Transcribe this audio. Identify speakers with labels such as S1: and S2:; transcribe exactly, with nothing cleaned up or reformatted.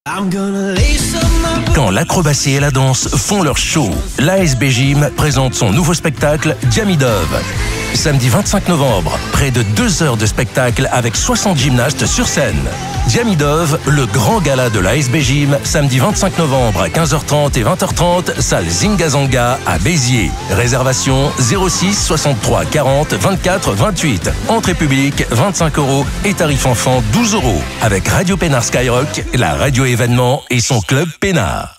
S1: Quand l'acrobatie et la danse font leur show, l'A S B Gym présente son nouveau spectacle Djamidov. Samedi vingt-cinq novembre, près de deux heures de spectacle avec soixante gymnastes sur scène. Djamidov, le grand gala de l'A S B Gym, samedi vingt-cinq novembre à quinze heures trente et vingt heures trente, salle Zingazanga à Béziers. Réservation zéro six soixante-trois quarante vingt-quatre vingt-huit. Entrée publique vingt-cinq euros et tarif enfant douze euros. Avec Radio Pénard Skyrock, la radio événement et son club Pénard.